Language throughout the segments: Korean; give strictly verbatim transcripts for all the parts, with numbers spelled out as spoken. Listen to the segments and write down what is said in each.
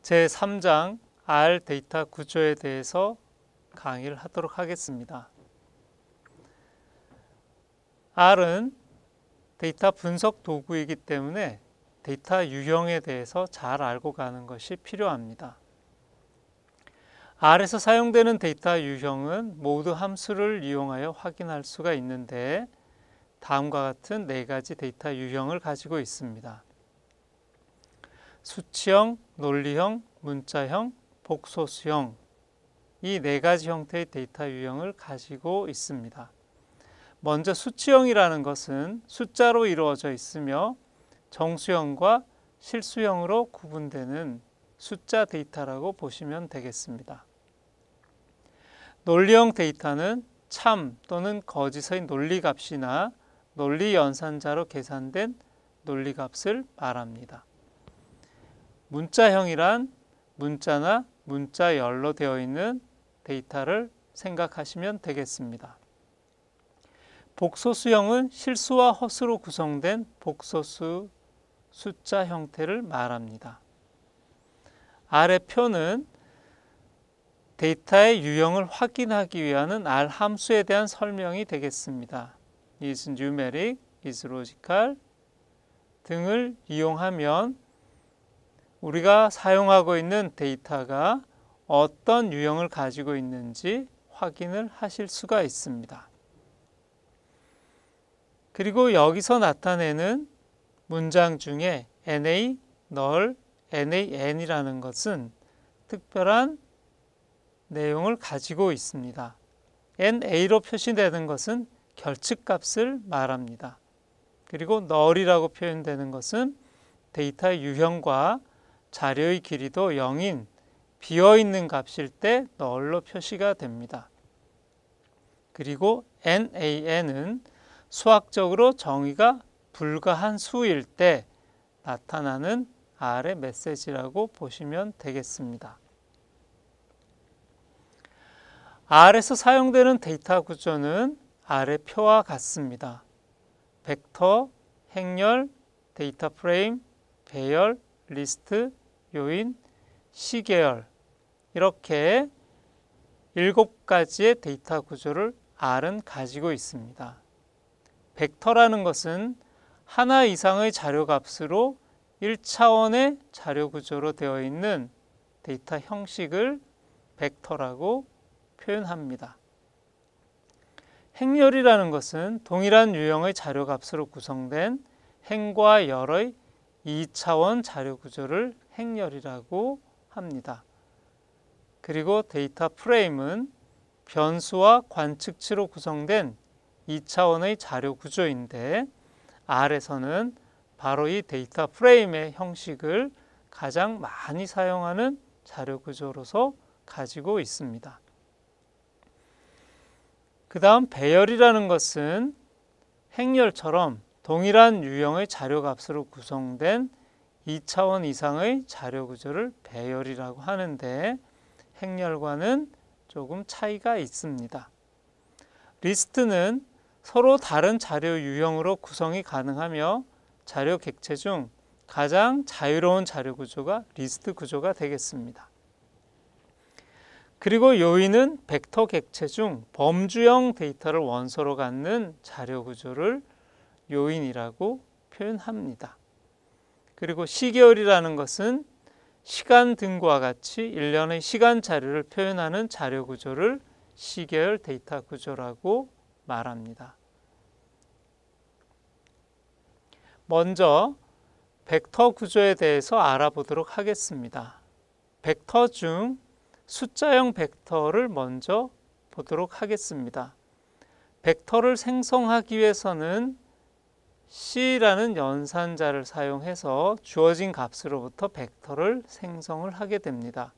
제삼 장 R 데이터 구조에 대해서 강의를 하도록 하겠습니다. R은 데이터 분석 도구이기 때문에 데이터 유형에 대해서 잘 알고 가는 것이 필요합니다. R에서 사용되는 데이터 유형은 모두 함수를 이용하여 확인할 수가 있는데 다음과 같은 네 가지 데이터 유형을 가지고 있습니다. 수치형, 논리형, 문자형, 복소수형, 이 네 가지 형태의 데이터 유형을 가지고 있습니다. 먼저 수치형이라는 것은 숫자로 이루어져 있으며 정수형과 실수형으로 구분되는 숫자 데이터라고 보시면 되겠습니다. 논리형 데이터는 참 또는 거짓의 논리값이나 논리 연산자로 계산된 논리값을 말합니다. 문자형이란 문자나 문자열로 되어 있는 데이터를 생각하시면 되겠습니다. 복소수형은 실수와 허수로 구성된 복소수 숫자 형태를 말합니다. R의 표는 데이터의 유형을 확인하기 위한 R 함수에 대한 설명이 되겠습니다. is numeric, is logical 등을 이용하면 우리가 사용하고 있는 데이터가 어떤 유형을 가지고 있는지 확인을 하실 수가 있습니다. 그리고 여기서 나타내는 문장 중에 엔에이, null, 낸이라는 것은 특별한 내용을 가지고 있습니다. 엔에이로 표시되는 것은 결측값을 말합니다. 그리고 null이라고 표현되는 것은 데이터의 유형과 자료의 길이도 영인 비어있는 값일 때 null로 표시가 됩니다. 그리고 낸은 수학적으로 정의가 불가한 수일 때 나타나는 R의 메시지라고 보시면 되겠습니다. R에서 사용되는 데이터 구조는 R의 표와 같습니다. 벡터, 행렬, 데이터 프레임, 배열, 리스트, 요인, 시계열 이렇게 일곱 가지의 데이터 구조를 R은 가지고 있습니다. 벡터라는 것은 하나 이상의 자료 값으로 일 차원의 자료 구조로 되어 있는 데이터 형식을 벡터라고 표현합니다. 행렬이라는 것은 동일한 유형의 자료 값으로 구성된 행과 열의 이 차원 자료 구조를 행렬이라고 합니다. 그리고 데이터 프레임은 변수와 관측치로 구성된 이 차원의 자료 구조인데 R에서는 바로 이 데이터 프레임의 형식을 가장 많이 사용하는 자료 구조로서 가지고 있습니다. 그 다음 배열이라는 것은 행렬처럼 동일한 유형의 자료 값으로 구성된 이 차원 이상의 자료 구조를 배열이라고 하는데 행렬과는 조금 차이가 있습니다. 리스트는 서로 다른 자료 유형으로 구성이 가능하며 자료 객체 중 가장 자유로운 자료 구조가 리스트 구조가 되겠습니다. 그리고 요인은 벡터 객체 중 범주형 데이터를 원소로 갖는 자료 구조를 요인이라고 표현합니다. 그리고 시계열이라는 것은 시간 등과 같이 일련의 시간 자료를 표현하는 자료 구조를 시계열 데이터 구조라고 말합니다. 먼저 벡터 구조에 대해서 알아보도록 하겠습니다. 벡터 중 숫자형 벡터를 먼저 보도록 하겠습니다. 벡터를 생성하기 위해서는 C라는 연산자를 사용해서 주어진 값으로부터 벡터를 생성을 하게 됩니다.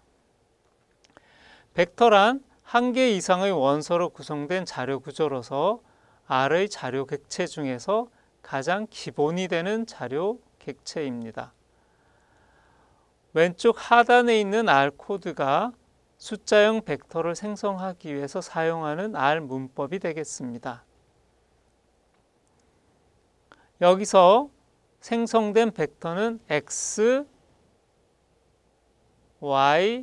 벡터란 한 개 이상의 원소로 구성된 자료 구조로서 R의 자료 객체 중에서 가장 기본이 되는 자료 객체입니다. 왼쪽 하단에 있는 R 코드가 숫자형 벡터를 생성하기 위해서 사용하는 R 문법이 되겠습니다. 여기서 생성된 벡터는 X, y,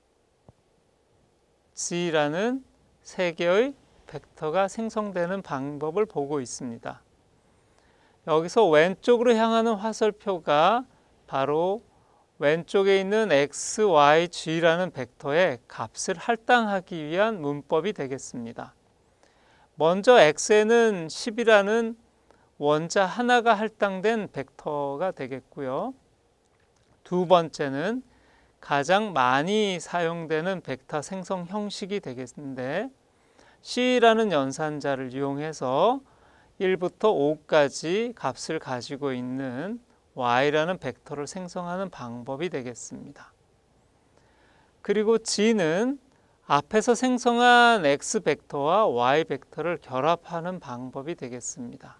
g라는 세 개의 벡터가 생성되는 방법을 보고 있습니다. 여기서 왼쪽으로 향하는 화살표가 바로 왼쪽에 있는 x, y, g라는 벡터의 값을 할당하기 위한 문법이 되겠습니다. 먼저 x에는 십이라는 원자 하나가 할당된 벡터가 되겠고요. 두 번째는 가장 많이 사용되는 벡터 생성 형식이 되겠는데 C라는 연산자를 이용해서 일부터 오까지 값을 가지고 있는 Y라는 벡터를 생성하는 방법이 되겠습니다. 그리고 G는 앞에서 생성한 X 벡터와 Y 벡터를 결합하는 방법이 되겠습니다.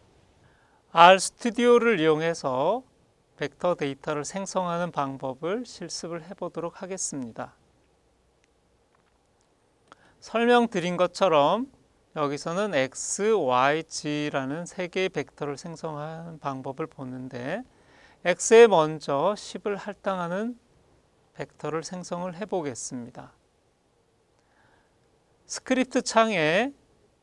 알스튜디오를 이용해서 벡터 데이터를 생성하는 방법을 실습을 해보도록 하겠습니다. 설명드린 것처럼 여기서는 x, y, g라는 세 개의 벡터를 생성하는 방법을 보는데 x에 먼저 십을 할당하는 벡터를 생성을 해보겠습니다. 스크립트 창에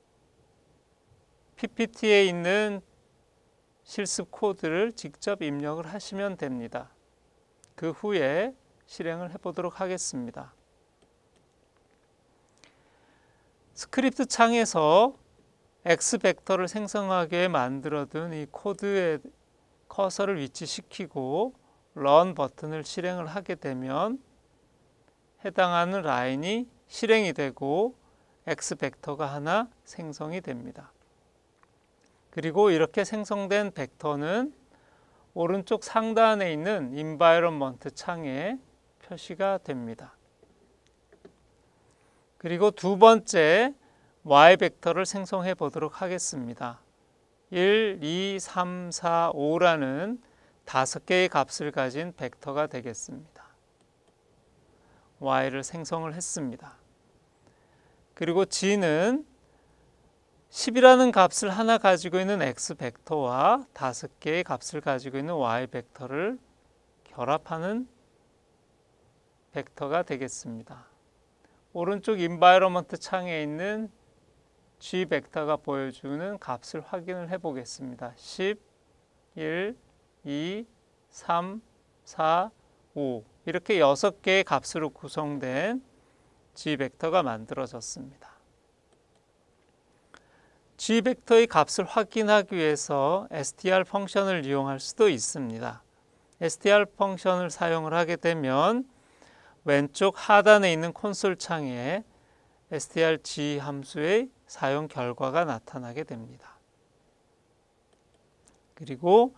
피피티에 있는 실습 코드를 직접 입력을 하시면 됩니다. 그 후에 실행을 해보도록 하겠습니다. 스크립트 창에서 X 벡터를 생성하기 위해 만들어둔 이 코드에 커서를 위치시키고 런 버튼을 실행을 하게 되면 해당하는 라인이 실행이 되고 X 벡터가 하나 생성이 됩니다. 그리고 이렇게 생성된 벡터는 오른쪽 상단에 있는 Environment 창에 표시가 됩니다. 그리고 두 번째 Y 벡터를 생성해 보도록 하겠습니다. 일, 이, 삼, 사, 오라는 다섯 개의 값을 가진 벡터가 되겠습니다. Y를 생성을 했습니다. 그리고 G는 십이라는 값을 하나 가지고 있는 X 벡터와 다섯 개의 값을 가지고 있는 Y 벡터를 결합하는 벡터가 되겠습니다. 오른쪽 인바이러먼트 창에 있는 G 벡터가 보여주는 값을 확인을 해 보겠습니다. 십, 일, 이, 삼, 사, 오 이렇게 여섯 개의 값으로 구성된 G 벡터가 만들어졌습니다. G 벡터의 값을 확인하기 위해서 에스티알 펑션을 이용할 수도 있습니다. 에스티알 펑션을 사용을 하게 되면 왼쪽 하단에 있는 콘솔 창에 에스티알지 함수의 사용 결과가 나타나게 됩니다. 그리고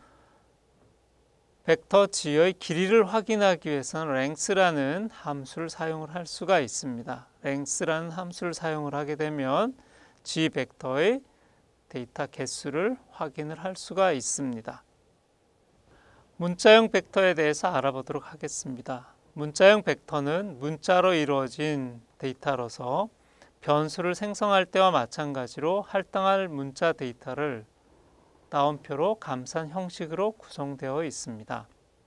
벡터 G의 길이를 확인하기 위해서는 length라는 함수를 사용을 할 수가 있습니다. length라는 함수를 사용을 하게 되면 G 벡터의 데이터 개수를 확인을 할 수가 있습니다. 문자형 벡터에 대해서 알아보도록 하겠습니다. 문자형 벡터는 문자로 이루어진 데이터로서 변수를 생성할 때와 마찬가지로 할당할 문자 데이터를 따옴표로 감싼 형식으로 구성되어 있습니다.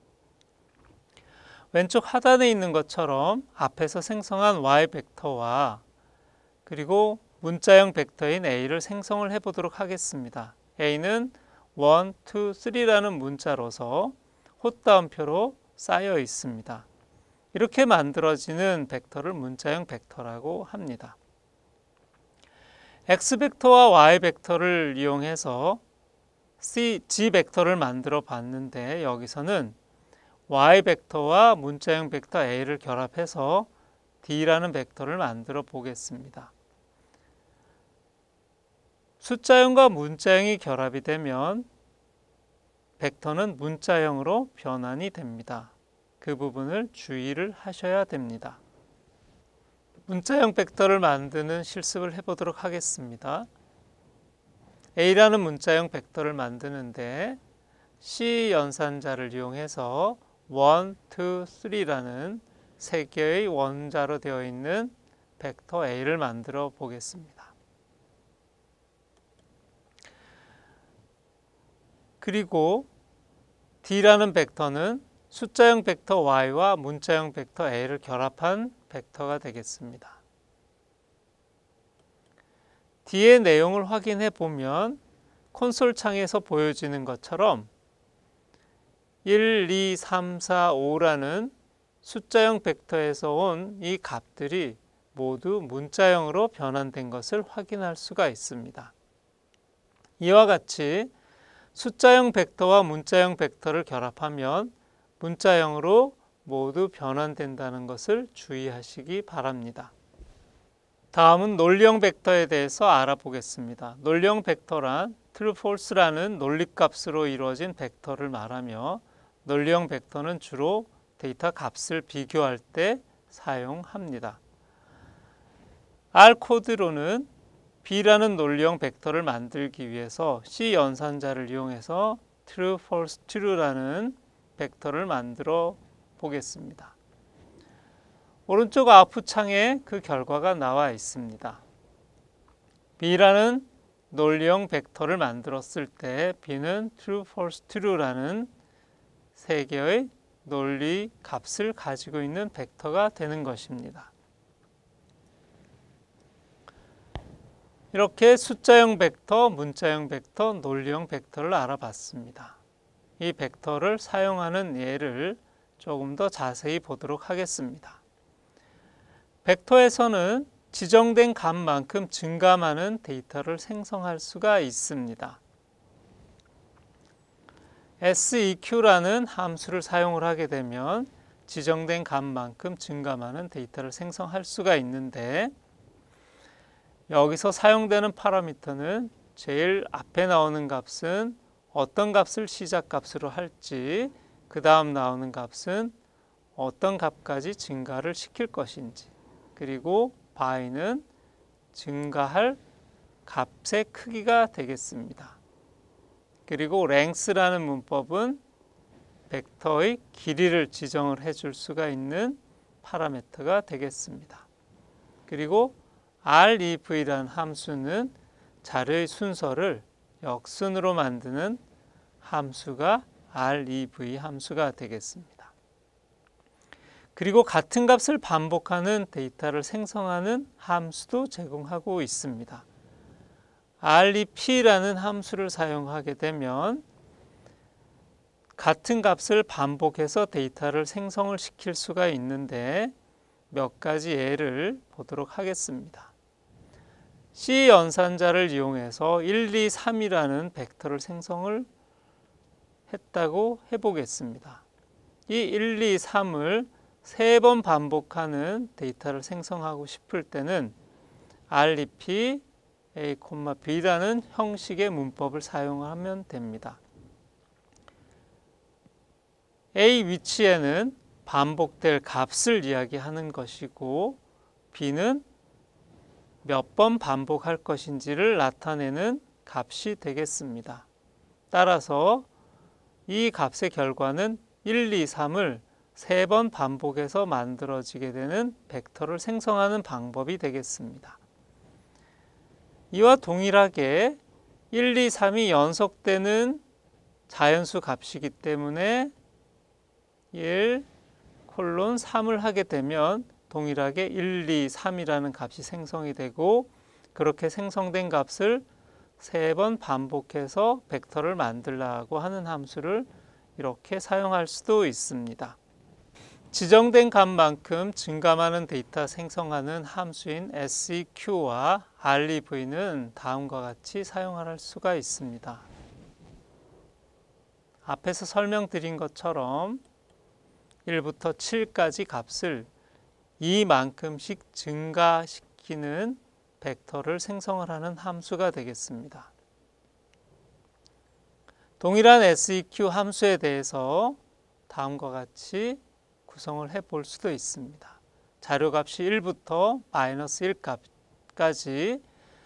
왼쪽 하단에 있는 것처럼 앞에서 생성한 Y 벡터와 그리고 문자형 벡터인 A를 생성을 해보도록 하겠습니다. A는 일, 이, 삼라는 문자로서 헛다운표로 쌓여 있습니다. 이렇게 만들어지는 벡터를 문자형 벡터라고 합니다. X 벡터와 Y 벡터를 이용해서 C, G 벡터를 만들어 봤는데 여기서는 Y 벡터와 문자형 벡터 A를 결합해서 D라는 벡터를 만들어 보겠습니다. 숫자형과 문자형이 결합이 되면 벡터는 문자형으로 변환이 됩니다. 그 부분을 주의를 하셔야 됩니다. 문자형 벡터를 만드는 실습을 해보도록 하겠습니다. A라는 문자형 벡터를 만드는데 C 연산자를 이용해서 일, 이, 삼라는 세 개의 원자로 되어 있는 벡터 A를 만들어 보겠습니다. 그리고 D라는 벡터는 숫자형 벡터 y와 문자형 벡터 a를 결합한 벡터가 되겠습니다. 뒤의 내용을 확인해 보면 콘솔 창에서 보여지는 것처럼 일, 이, 삼, 사, 오라는 숫자형 벡터에서 온 이 값들이 모두 문자형으로 변환된 것을 확인할 수가 있습니다. 이와 같이 숫자형 벡터와 문자형 벡터를 결합하면 문자형으로 모두 변환된다는 것을 주의하시기 바랍니다. 다음은 논리형 벡터에 대해서 알아보겠습니다. 논리형 벡터란 true, false라는 논리값으로 이루어진 벡터를 말하며 논리형 벡터는 주로 데이터 값을 비교할 때 사용합니다. R 코드로는 B라는 논리형 벡터를 만들기 위해서 C 연산자를 이용해서 true, false, true라는 벡터를 만들어 보겠습니다. 오른쪽 아웃풋 창에 그 결과가 나와 있습니다. B라는 논리형 벡터를 만들었을 때 B는 true, false, true라는 세 개의 논리 값을 가지고 있는 벡터가 되는 것입니다. 이렇게 숫자형 벡터, 문자형 벡터, 논리형 벡터를 알아봤습니다. 이 벡터를 사용하는 예를 조금 더 자세히 보도록 하겠습니다. 벡터에서는 지정된 값만큼 증가 많은 데이터를 생성할 수가 있습니다. seq라는 함수를 사용을 하게 되면 지정된 값만큼 증가 많은 데이터를 생성할 수가 있는데 여기서 사용되는 파라미터는 제일 앞에 나오는 값은 어떤 값을 시작값으로 할지, 그 다음 나오는 값은 어떤 값까지 증가를 시킬 것인지, 그리고 by는 증가할 값의 크기가 되겠습니다. 그리고 length라는 문법은 벡터의 길이를 지정을 해줄 수가 있는 파라미터가 되겠습니다. 그리고 rev라는 함수는 자료의 순서를 역순으로 만드는 함수가 rev 함수가 되겠습니다. 그리고 같은 값을 반복하는 데이터를 생성하는 함수도 제공하고 있습니다. rep라는 함수를 사용하게 되면 같은 값을 반복해서 데이터를 생성을 시킬 수가 있는데 몇 가지 예를 보도록 하겠습니다. C 연산자를 이용해서 일, 이, 삼이라는 벡터를 생성을 했다고 해보겠습니다. 이 일, 이, 삼을 세 번 반복하는 데이터를 생성하고 싶을 때는 rev a, b라는 형식의 문법을 사용하면 됩니다. a 위치에는 반복될 값을 이야기하는 것이고 b는 몇 번 반복할 것인지를 나타내는 값이 되겠습니다. 따라서 이 값의 결과는 일, 이, 삼을 세 번 반복해서 만들어지게 되는 벡터를 생성하는 방법이 되겠습니다. 이와 동일하게 일, 이, 삼이 연속되는 자연수 값이기 때문에 일, 삼을 하게 되면 동일하게 일, 이, 삼이라는 값이 생성이 되고 그렇게 생성된 값을 세 번 반복해서 벡터를 만들라고 하는 함수를 이렇게 사용할 수도 있습니다. 지정된 값만큼 증가많은 데이터 생성하는 함수인 seq와 rev는 다음과 같이 사용할 수가 있습니다. 앞에서 설명드린 것처럼 일부터 칠까지 값을 이만큼씩 증가시키는 벡터를 생성을 하는 함수가 되겠습니다. 동일한 seq 함수에 대해서 다음과 같이 구성을 해 볼 수도 있습니다. 자료값이 일부터 마이너스 일 값까지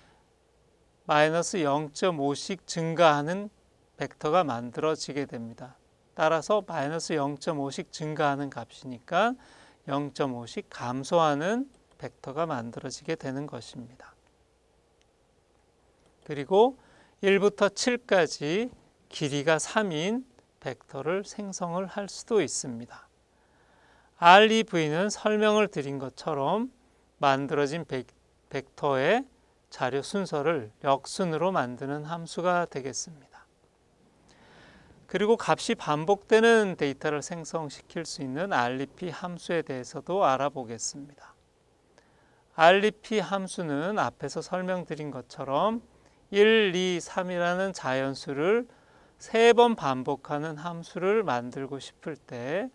마이너스 영 점 오씩 증가하는 벡터가 만들어지게 됩니다. 따라서 마이너스 영 점 오씩 증가하는 값이니까 영 점 오씩 감소하는 벡터가 만들어지게 되는 것입니다. 그리고 일부터 칠까지 길이가 삼인 벡터를 생성을 할 수도 있습니다. 알이브이는 설명을 드린 것처럼 만들어진 벡터의 자료 순서를 역순으로 만드는 함수가 되겠습니다. 그리고 값이 반복되는 데이터를 생성시킬 수 있는 알이피 함수에 대해서도 알아보겠습니다. 알이피 함수는 앞에서 설명드린 것처럼 일, 이, 삼이라는 자연수를 세 번 반복하는 함수를 만들고 싶을 때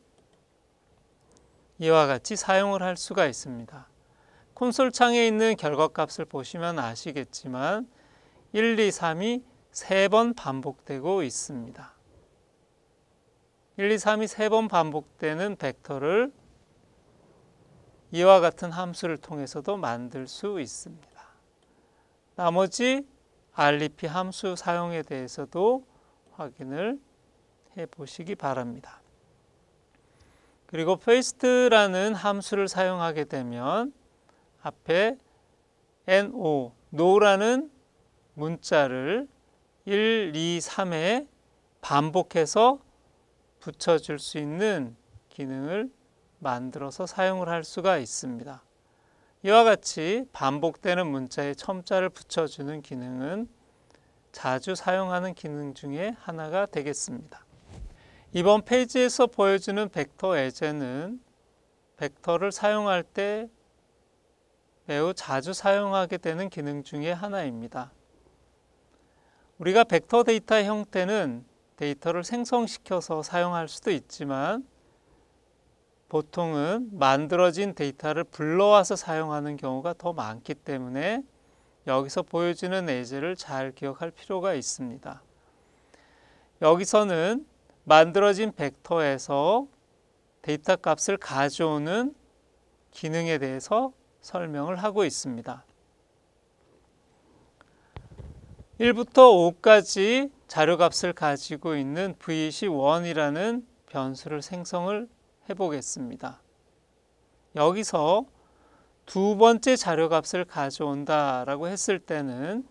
이와 같이 사용을 할 수가 있습니다. 콘솔 창에 있는 결과값을 보시면 아시겠지만 일, 이, 삼이 세 번 반복되고 있습니다. 일, 이, 삼이 세 번 반복되는 벡터를 이와 같은 함수를 통해서도 만들 수 있습니다. 나머지 알이피 함수 사용에 대해서도 확인을 해 보시기 바랍니다. 그리고 paste라는 함수를 사용하게 되면 앞에 no, no라는 문자를 일, 이, 삼에 반복해서 붙여줄 수 있는 기능을 만들어서 사용을 할 수가 있습니다. 이와 같이 반복되는 문자에 첨자를 붙여주는 기능은 자주 사용하는 기능 중에 하나가 되겠습니다. 이번 페이지에서 보여주는 벡터 예제는 벡터를 사용할 때 매우 자주 사용하게 되는 기능 중에 하나입니다. 우리가 벡터 데이터의 형태는 데이터를 생성시켜서 사용할 수도 있지만 보통은 만들어진 데이터를 불러와서 사용하는 경우가 더 많기 때문에 여기서 보여주는 예제를 잘 기억할 필요가 있습니다. 여기서는 만들어진 벡터에서 데이터 값을 가져오는 기능에 대해서 설명을 하고 있습니다. 일부터 오까지 자료값을 가지고 있는 브이씨 일이라는 변수를 생성을 해보겠습니다. 여기서 두 번째 자료값을 가져온다 라고 했을 때는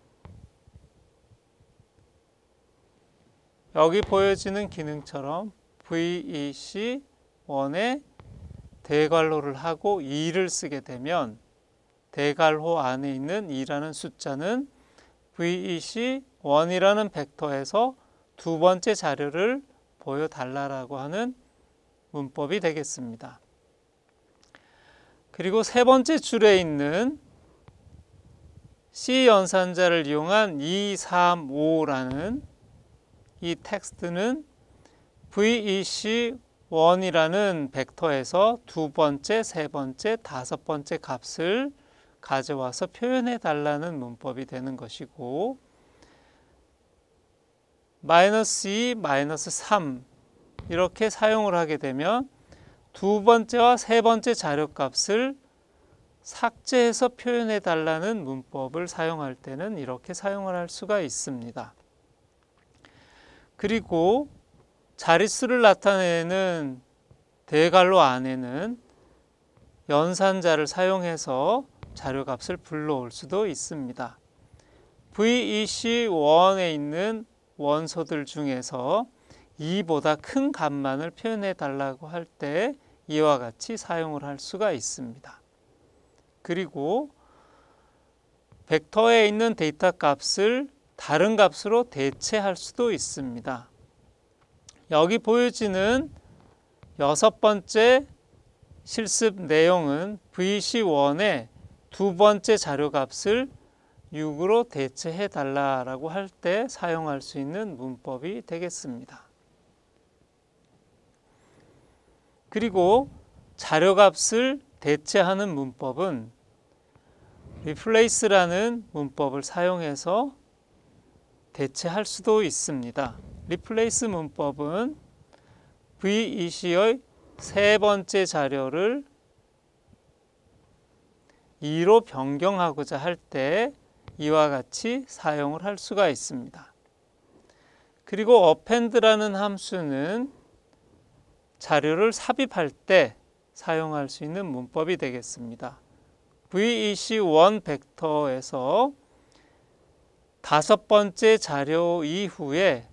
여기 보여지는 기능처럼 브이이씨 일에 대괄호를 하고 이를 쓰게 되면 대괄호 안에 있는 이라는 숫자는 브이이씨 일이라는 벡터에서 두 번째 자료를 보여달라고 하는 문법이 되겠습니다. 그리고 세 번째 줄에 있는 C 연산자를 이용한 이, 삼, 오라는 이 텍스트는 브이이씨 일이라는 벡터에서 두 번째, 세 번째, 다섯 번째 값을 가져와서 표현해 달라는 문법이 되는 것이고 마이너스 이, 마이너스 삼 이렇게 사용을 하게 되면 두 번째와 세 번째 자료값을 삭제해서 표현해 달라는 문법을 사용할 때는 이렇게 사용을 할 수가 있습니다. 그리고 자릿수를 나타내는 대괄호 안에는 연산자를 사용해서 자료값을 불러올 수도 있습니다. 브이이씨 일에 있는 원소들 중에서 이보다 큰 값만을 표현해 달라고 할 때 이와 같이 사용을 할 수가 있습니다. 그리고 벡터에 있는 데이터 값을 다른 값으로 대체할 수도 있습니다. 여기 보여지는 여섯 번째 실습 내용은 브이이씨 일의 두 번째 자료값을 육으로 대체해 달라고 할 때 사용할 수 있는 문법이 되겠습니다. 그리고 자료값을 대체하는 문법은 replace라는 문법을 사용해서 대체할 수도 있습니다. replace 문법은 브이이씨의 세 번째 자료를 이로 변경하고자 할 때 이와 같이 사용을 할 수가 있습니다. 그리고 append라는 함수는 자료를 삽입할 때 사용할 수 있는 문법이 되겠습니다. 브이이씨 일 벡터에서 다섯 번째 자료 이후에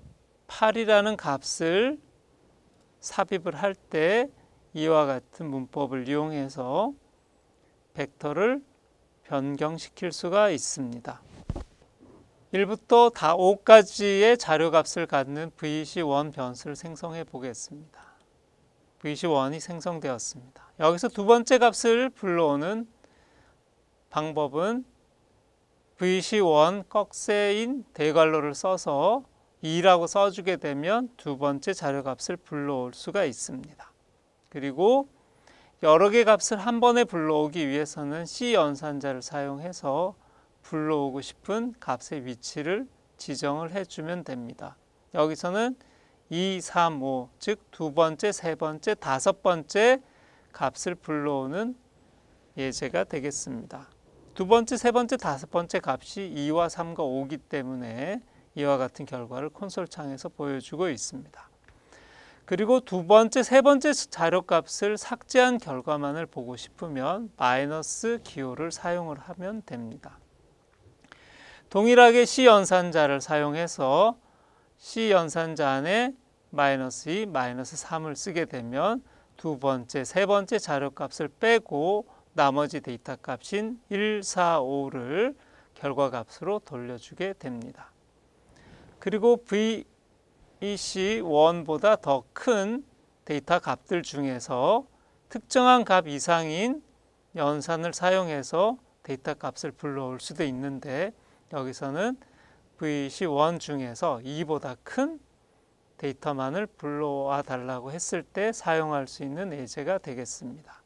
팔이라는 값을 삽입을 할 때 이와 같은 문법을 이용해서 벡터를 변경시킬 수가 있습니다. 일부터 다 오까지의 자료값을 갖는 브이씨 원 변수를 생성해 보겠습니다. 브이씨 원이 생성되었습니다. 여기서 두 번째 값을 불러오는 방법은 브이씨 원 꺽쇠인 대괄호를 써서 이라고 써주게 되면 두 번째 자료값을 불러올 수가 있습니다. 그리고 여러 개 값을 한 번에 불러오기 위해서는 C 연산자를 사용해서 불러오고 싶은 값의 위치를 지정을 해주면 됩니다. 여기서는 이, 삼, 오, 즉 두 번째, 세 번째, 다섯 번째 값을 불러오는 예제가 되겠습니다. 두 번째, 세 번째, 다섯 번째 값이 이와 삼과 오이기 때문에 이와 같은 결과를 콘솔 창에서 보여주고 있습니다. 그리고 두 번째, 세 번째 자료값을 삭제한 결과만을 보고 싶으면 마이너스 기호를 사용을 하면 됩니다. 동일하게 C 연산자를 사용해서 C 연산자 안에 마이너스 이, 마이너스 삼을 쓰게 되면 두 번째, 세 번째 자료값을 빼고 나머지 데이터 값인 일, 사, 오를 결과값으로 돌려주게 됩니다. 그리고 브이씨 원보다 더 큰 데이터 값들 중에서 특정한 값 이상인 연산을 사용해서 데이터 값을 불러올 수도 있는데 여기서는 브이씨 원 중에서 이보다 큰 데이터만을 불러와 달라고 했을 때 사용할 수 있는 예제가 되겠습니다.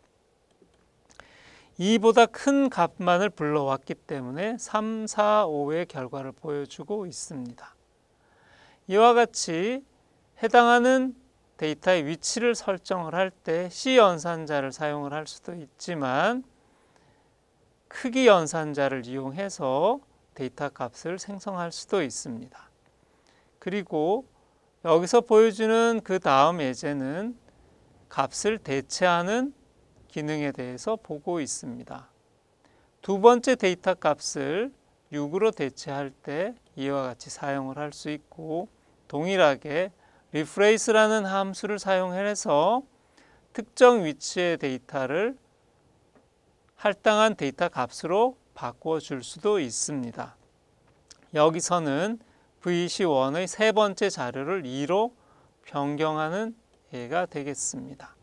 이보다 큰 값만을 불러왔기 때문에 삼, 사, 오의 결과를 보여주고 있습니다. 이와 같이 해당하는 데이터의 위치를 설정을 할 때 C 연산자를 사용을 할 수도 있지만 크기 연산자를 이용해서 데이터 값을 생성할 수도 있습니다. 그리고 여기서 보여주는 그 다음 예제는 값을 대체하는 기능에 대해서 보고 있습니다. 두 번째 데이터 값을 육으로 대체할 때 이와 같이 사용을 할 수 있고 동일하게 replace라는 함수를 사용해서 특정 위치의 데이터를 할당한 데이터 값으로 바꾸어 줄 수도 있습니다. 여기서는 브이씨 원의 세 번째 자료를 이로 변경하는 예가 되겠습니다.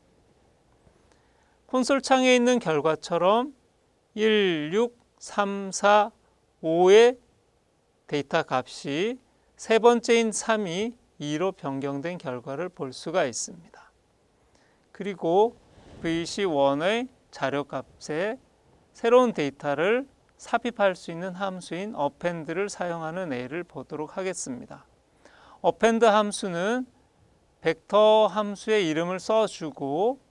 콘솔 창에 있는 결과처럼 일, 육, 삼, 사, 오의 데이터 값이 세 번째인 삼이 이로 변경된 결과를 볼 수가 있습니다. 그리고 브이씨 원의 자료값에 새로운 데이터를 삽입할 수 있는 함수인 append를 사용하는 예를 보도록 하겠습니다. append 함수는 벡터 함수의 이름을 써주고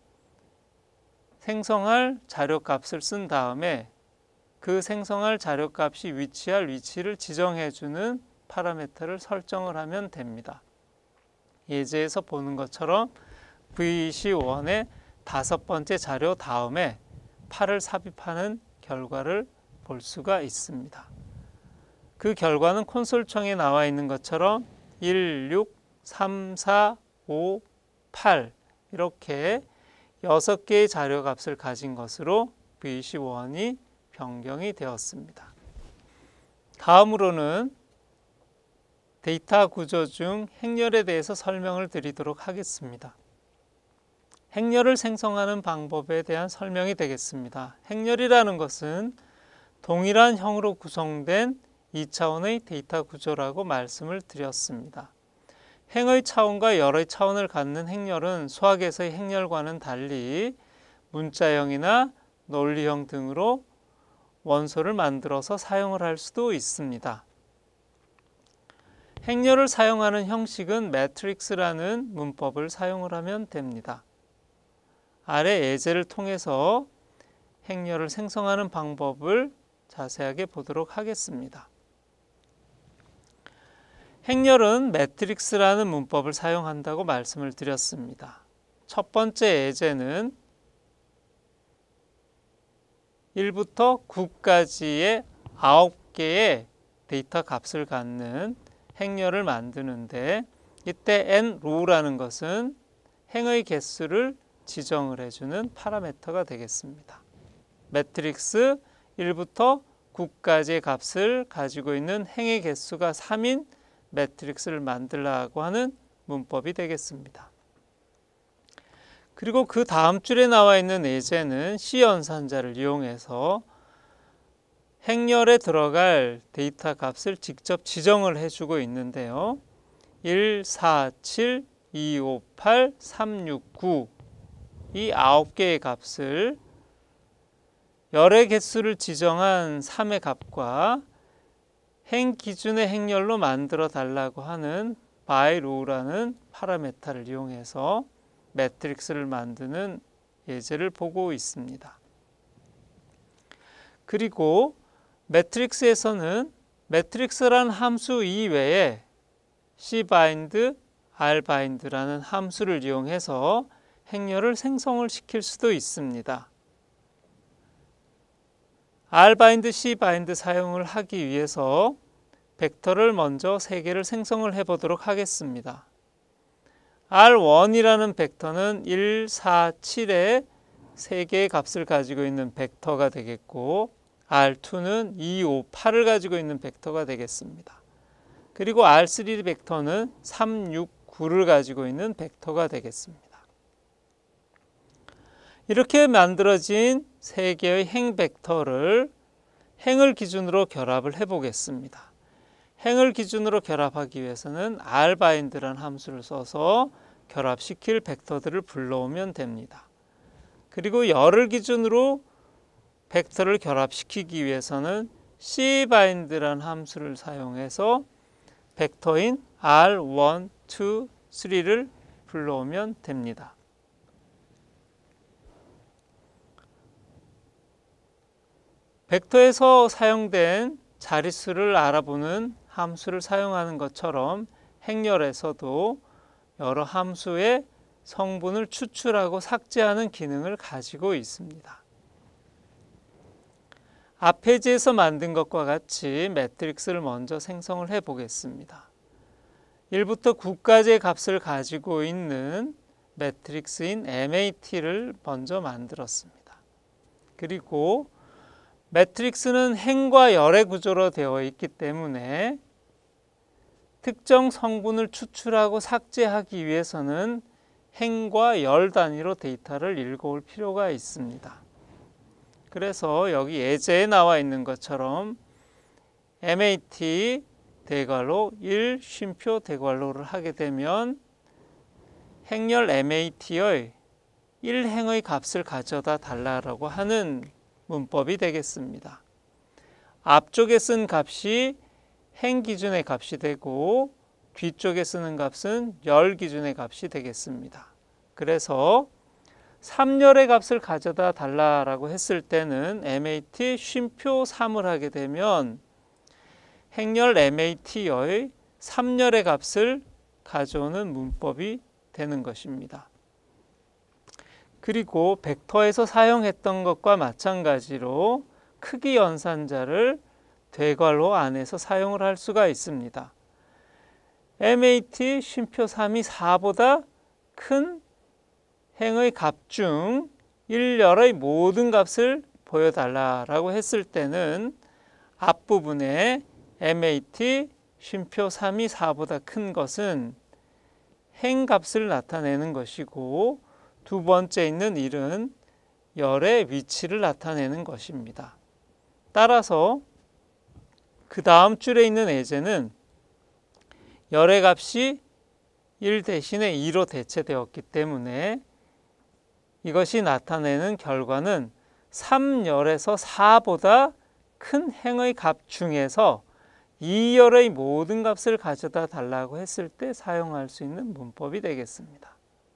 생성할 자료값을 쓴 다음에 그 생성할 자료값이 위치할 위치를 지정해주는 파라미터를 설정을 하면 됩니다. 예제에서 보는 것처럼 브이씨 원의 다섯 번째 자료 다음에 팔을 삽입하는 결과를 볼 수가 있습니다. 그 결과는 콘솔 창에 나와 있는 것처럼 일, 육, 삼, 사, 오, 팔 이렇게 여섯 개의 자료 값을 가진 것으로 브이씨 원이 변경이 되었습니다. 다음으로는 데이터 구조 중 행렬에 대해서 설명을 드리도록 하겠습니다. 행렬을 생성하는 방법에 대한 설명이 되겠습니다. 행렬이라는 것은 동일한 형으로 구성된 이 차원의 데이터 구조라고 말씀을 드렸습니다. 행의 차원과 열의 차원을 갖는 행렬은 수학에서의 행렬과는 달리 문자형이나 논리형 등으로 원소를 만들어서 사용을 할 수도 있습니다. 행렬을 사용하는 형식은 매트릭스라는 문법을 사용을 하면 됩니다. 아래 예제를 통해서 행렬을 생성하는 방법을 자세하게 보도록 하겠습니다. 행렬은 매트릭스라는 문법을 사용한다고 말씀을 드렸습니다. 첫 번째 예제는 일부터 구까지의 아홉 개의 데이터 값을 갖는 행렬을 만드는데 이때 n row라는 것은 행의 개수를 지정을 해주는 파라미터가 되겠습니다. 매트릭스 일부터 구까지의 값을 가지고 있는 행의 개수가 삼인 매트릭스를 만들라고 하는 문법이 되겠습니다. 그리고 그 다음 줄에 나와 있는 예제는 C 연산자를 이용해서 행렬에 들어갈 데이터 값을 직접 지정을 해주고 있는데요. 일, 사, 칠, 이, 오, 팔, 삼, 육, 구 이 아홉 개의 값을 열의 개수를 지정한 삼의 값과 행 기준의 행렬로 만들어 달라고 하는 by row라는 파라미터를 이용해서 매트릭스를 만드는 예제를 보고 있습니다. 그리고 매트릭스에서는 매트릭스라는 함수 이외에 cbind, rbind라는 함수를 이용해서 행렬을 생성을 시킬 수도 있습니다. rbind, cbind 사용을 하기 위해서 벡터를 먼저 세 개를 생성을 해 보도록 하겠습니다. 알 원이라는 벡터는 일, 사, 칠의 세 개의 값을 가지고 있는 벡터가 되겠고 알 투는 이, 오, 팔을 가지고 있는 벡터가 되겠습니다. 그리고 알 쓰리 벡터는 삼, 육, 구를 가지고 있는 벡터가 되겠습니다. 이렇게 만들어진 세 개의 행 벡터를 행을 기준으로 결합을 해 보겠습니다. 행을 기준으로 결합하기 위해서는 rbind라는 함수를 써서 결합시킬 벡터들을 불러오면 됩니다. 그리고 열을 기준으로 벡터를 결합시키기 위해서는 cbind라는 함수를 사용해서 벡터인 알 원, 투, 쓰리를 불러오면 됩니다. 벡터에서 사용된 자릿수를 알아보는 함수를 사용하는 것처럼 행렬에서도 여러 함수의 성분을 추출하고 삭제하는 기능을 가지고 있습니다. 앞 페이지에서 만든 것과 같이 매트릭스를 먼저 생성을 해 보겠습니다. 일부터 구까지의 값을 가지고 있는 매트릭스인 엠에이티를 먼저 만들었습니다. 그리고 매트릭스는 행과 열의 구조로 되어 있기 때문에 특정 성분을 추출하고 삭제하기 위해서는 행과 열 단위로 데이터를 읽어올 필요가 있습니다. 그래서 여기 예제에 나와 있는 것처럼 엠에이티 대괄호 일 쉼표 대괄호를 하게 되면 행렬 엠에이티의 일 행의 값을 가져다 달라고 하는 문법이 되겠습니다. 앞쪽에 쓴 값이 행 기준의 값이 되고 뒤쪽에 쓰는 값은 열 기준의 값이 되겠습니다. 그래서 삼 열의 값을 가져다 달라고 했을 때는 엠에이티 쉼표 삼을 하게 되면 행렬 엠에이티의 삼 열의 값을 가져오는 문법이 되는 것입니다. 그리고 벡터에서 사용했던 것과 마찬가지로 크기 연산자를 대괄호 안에서 사용을 할 수가 있습니다. 엠에이티 쉼표 삼이 사보다 큰 행의 값 중 일 열의 모든 값을 보여달라고 했을 때는 앞부분에 엠에이티 쉼표 삼이 사보다 큰 것은 행 값을 나타내는 것이고 두 번째 있는 일은 열의 위치를 나타내는 것입니다. 따라서 그 다음 줄에 있는 예제는 열의 값이 일 대신에 이로 대체되었기 때문에 이것이 나타내는 결과는 삼 열에서 사보다 큰 행의 값 중에서 이 열의 모든 값을 가져다 달라고 했을 때 사용할 수 있는 문법이 되겠습니다.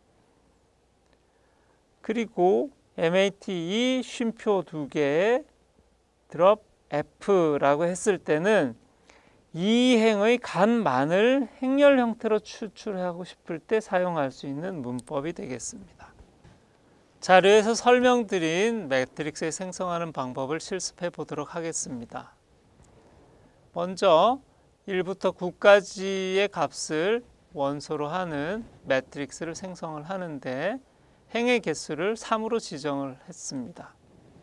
그리고 엠에이티 쉼표 두 개에 드롭 F라고 했을 때는 이 행의 간만을 행렬 형태로 추출하고 싶을 때 사용할 수 있는 문법이 되겠습니다. 자료에서 설명드린 매트릭스를 생성하는 방법을 실습해 보도록 하겠습니다. 먼저 일부터 구까지의 값을 원소로 하는 매트릭스를 생성을 하는데 행의 개수를 삼으로 지정을 했습니다.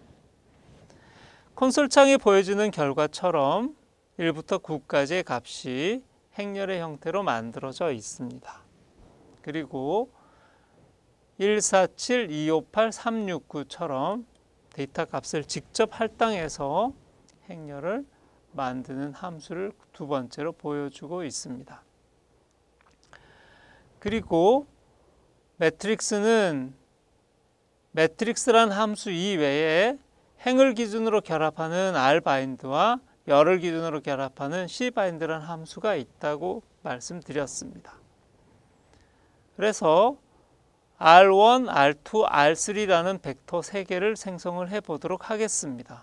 콘솔창에 보여주는 결과처럼 일부터 구까지의 값이 행렬의 형태로 만들어져 있습니다. 그리고 일, 사, 칠, 이, 오, 팔, 삼, 육, 구처럼 데이터 값을 직접 할당해서 행렬을 만드는 함수를 두 번째로 보여주고 있습니다. 그리고 매트릭스는 매트릭스란 함수 이외에 행을 기준으로 결합하는 R바인드와 열을 기준으로 결합하는 C바인드라는 함수가 있다고 말씀드렸습니다. 그래서 알 원, 알 투, 알 쓰리라는 벡터 세 개를 생성을 해 보도록 하겠습니다.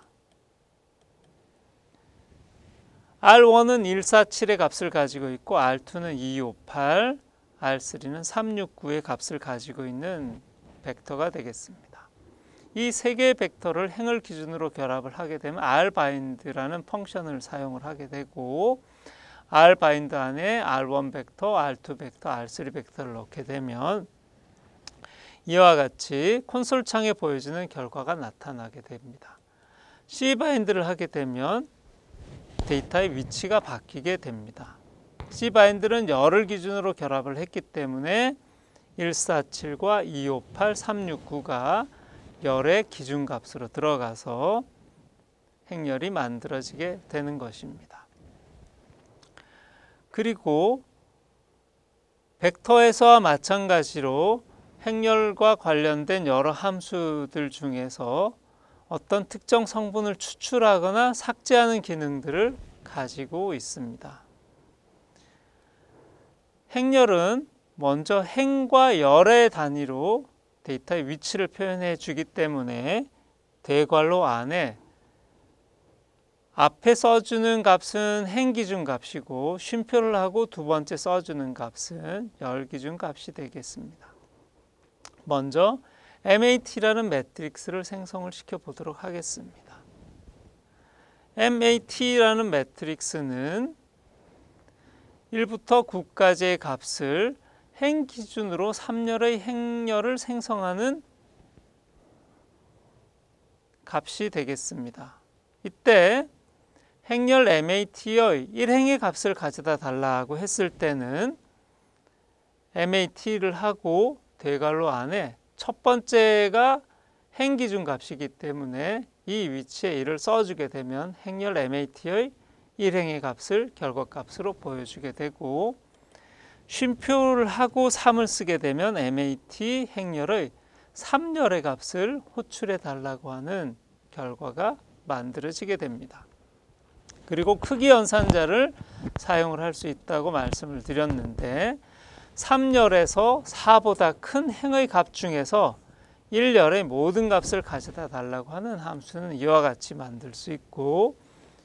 알 원은 일, 사, 칠의 값을 가지고 있고 알 투는 이, 오, 팔, 알 쓰리는 삼, 육, 구의 값을 가지고 있는 벡터가 되겠습니다. 이 세 개의 벡터를 행을 기준으로 결합을 하게 되면 R바인드라는 펑션을 사용을 하게 되고 R바인드 안에 알 원 벡터, 알 투 벡터, 알 쓰리 벡터를 넣게 되면 이와 같이 콘솔 창에 보여지는 결과가 나타나게 됩니다. C바인드를 하게 되면 데이터의 위치가 바뀌게 됩니다. C바인드는 열을 기준으로 결합을 했기 때문에 일, 사, 칠과 이, 오, 팔, 삼, 육, 구가 열의 기준값으로 들어가서 행열이 만들어지게 되는 것입니다. 그리고 벡터에서와 마찬가지로 행렬과 관련된 여러 함수들 중에서 어떤 특정 성분을 추출하거나 삭제하는 기능들을 가지고 있습니다. 행렬은 먼저 행과 열의 단위로 데이터의 위치를 표현해 주기 때문에 대괄호 안에 앞에 써주는 값은 행 기준 값이고 쉼표를 하고 두 번째 써주는 값은 열 기준 값이 되겠습니다. 먼저 엠에이티라는 매트릭스를 생성을 시켜 보도록 하겠습니다. 엠에이티라는 매트릭스는 일부터 구까지의 값을 행 기준으로 삼 열의 행렬을 생성하는 값이 되겠습니다. 이때 행렬 엠에이티의 일 행의 값을 가져다 달라고 했을 때는 엠에이티를 하고 대괄호 안에 첫 번째가 행 기준 값이기 때문에 이 위치에 일을 써주게 되면 행렬 엠에이티의 일 행의 값을 결과값으로 보여주게 되고 쉼표를 하고 삼을 쓰게 되면 엠에이티 행렬의 삼 열의 값을 호출해 달라고 하는 결과가 만들어지게 됩니다. 그리고 크기 연산자를 사용을 할 수 있다고 말씀을 드렸는데 삼 열에서 사보다 큰 행의 값 중에서 일 열의 모든 값을 가져다 달라고 하는 함수는 이와 같이 만들 수 있고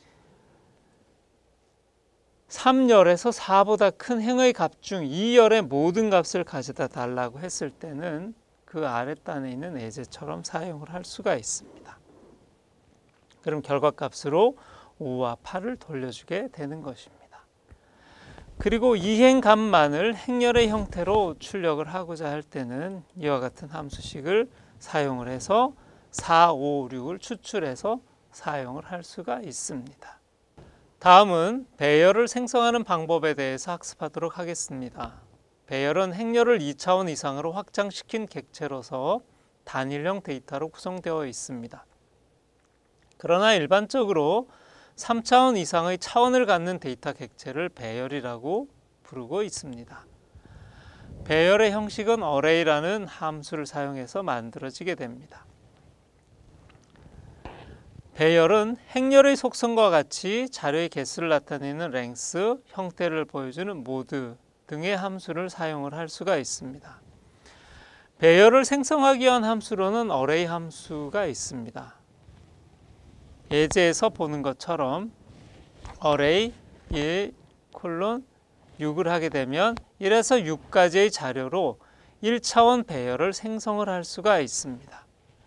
삼 열에서 사보다 큰 행의 값 중 이 열의 모든 값을 가져다 달라고 했을 때는 그 아랫단에 있는 예제처럼 사용을 할 수가 있습니다. 그럼 결과값으로 오와 팔을 돌려주게 되는 것입니다. 그리고 이 행 값만을 행렬의 형태로 출력을 하고자 할 때는 이와 같은 함수식을 사용을 해서 사, 오, 육을 추출해서 사용을 할 수가 있습니다. 다음은 배열을 생성하는 방법에 대해서 학습하도록 하겠습니다. 배열은 행렬을 이 차원 이상으로 확장시킨 객체로서 단일형 데이터로 구성되어 있습니다. 그러나 일반적으로 삼 차원 이상의 차원을 갖는 데이터 객체를 배열이라고 부르고 있습니다. 배열의 형식은 어레이라는 함수를 사용해서 만들어지게 됩니다. 배열은 행렬의 속성과 같이 자료의 개수를 나타내는 랭스, 형태를 보여주는 모드 등의 함수를 사용을 할 수가 있습니다. 배열을 생성하기 위한 함수로는 어레이 함수가 있습니다. 예제에서 보는 것처럼 어레이 일, 육을 하게 되면 일에서 육까지의 자료로 일 차원 배열을 생성을 할 수가 있습니다.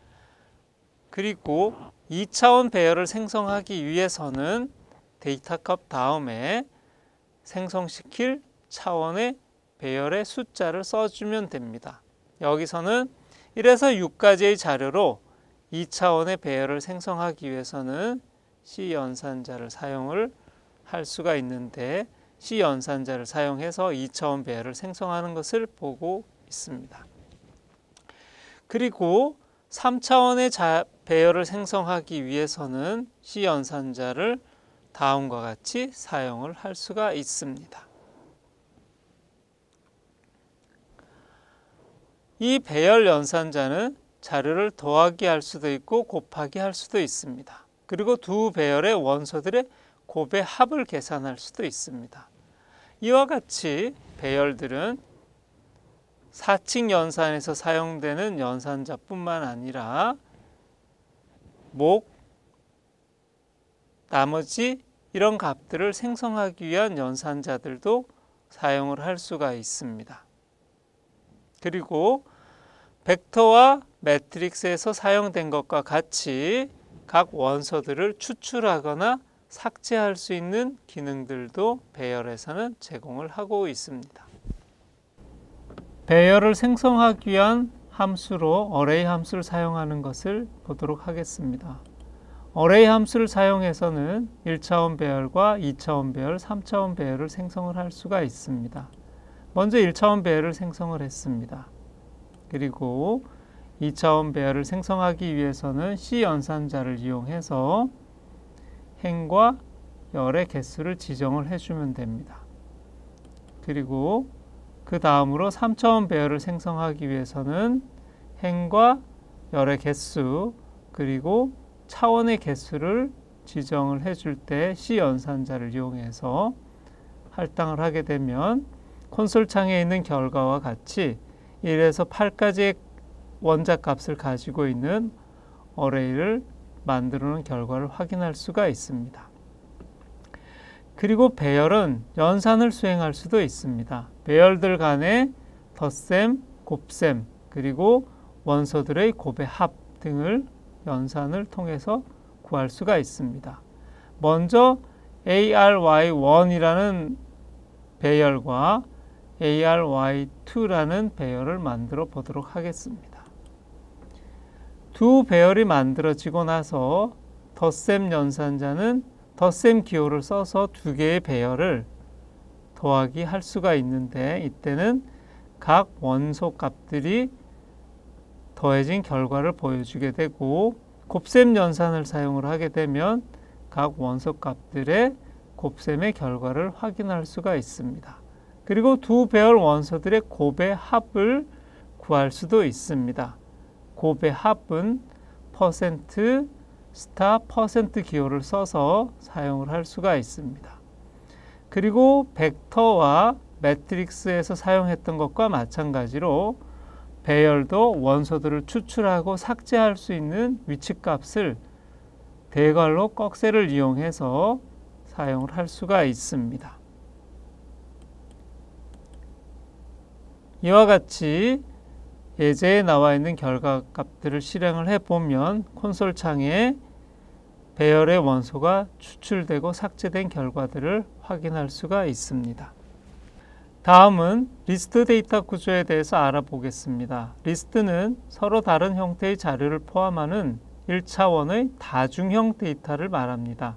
그리고 이 차원 배열을 생성하기 위해서는 데이터 값 다음에 생성시킬 차원의 배열의 숫자를 써주면 됩니다. 여기서는 일에서 육까지의 자료로 이 차원의 배열을 생성하기 위해서는 C 연산자를 사용을 할 수가 있는데 C 연산자를 사용해서 이 차원 배열을 생성하는 것을 보고 있습니다. 그리고 삼 차원의 자, 배열을 생성하기 위해서는 C 연산자를 다음과 같이 사용을 할 수가 있습니다. 이 배열 연산자는 자료를 더하기 할 수도 있고 곱하기 할 수도 있습니다. 그리고 두 배열의 원소들의 곱의 합을 계산할 수도 있습니다. 이와 같이 배열들은 사칙 연산에서 사용되는 연산자뿐만 아니라 목, 나머지 이런 값들을 생성하기 위한 연산자들도 사용을 할 수가 있습니다. 그리고 벡터와 매트릭스에서 사용된 것과 같이 각 원소들을 추출하거나 삭제할 수 있는 기능들도 배열에서는 제공을 하고 있습니다. 배열을 생성하기 위한 함수로 어레이 함수를 사용하는 것을 보도록 하겠습니다. 어레이 함수를 사용해서는 일 차원 배열과 이 차원 배열, 삼 차원 배열을 생성을 할 수가 있습니다. 먼저 일 차원 배열을 생성을 했습니다. 그리고 이 차원 배열을 생성하기 위해서는 C 연산자를 이용해서 행과 열의 개수를 지정을 해주면 됩니다. 그리고 그 다음으로 삼 차원 배열을 생성하기 위해서는 행과 열의 개수 그리고 차원의 개수를 지정을 해줄 때 C 연산자를 이용해서 할당을 하게 되면 콘솔 창에 있는 결과와 같이 일에서 팔까지의 원자 값을 가지고 있는 어레이를 만들어 놓은 결과를 확인할 수가 있습니다. 그리고 배열은 연산을 수행할 수도 있습니다. 배열들 간의 덧셈, 곱셈, 그리고 원소들의 곱의 합 등을 연산을 통해서 구할 수가 있습니다. 먼저 에이알와이 원이라는 배열과 에이알와이 투라는 배열을 만들어 보도록 하겠습니다. 두 배열이 만들어지고 나서 덧셈 연산자는 덧셈 기호를 써서 두 개의 배열을 더하기 할 수가 있는데 이때는 각 원소 값들이 더해진 결과를 보여주게 되고 곱셈 연산을 사용을 하게 되면 각 원소 값들의 곱셈의 결과를 확인할 수가 있습니다. 그리고 두 배열 원소들의 곱의 합을 구할 수도 있습니다. 곱의 합은 퍼센트 스타 퍼센트 기호를 써서 사용을 할 수가 있습니다. 그리고 벡터와 매트릭스에서 사용했던 것과 마찬가지로 배열도 원소들을 추출하고 삭제할 수 있는 위치값을 대괄호 꺽쇠를 이용해서 사용을 할 수가 있습니다. 이와 같이 예제에 나와 있는 결과값들을 실행을 해보면 콘솔 창에 배열의 원소가 추출되고 삭제된 결과들을 확인할 수가 있습니다. 다음은 리스트 데이터 구조에 대해서 알아보겠습니다. 리스트는 서로 다른 형태의 자료를 포함하는 일 차원의 다중형 데이터를 말합니다.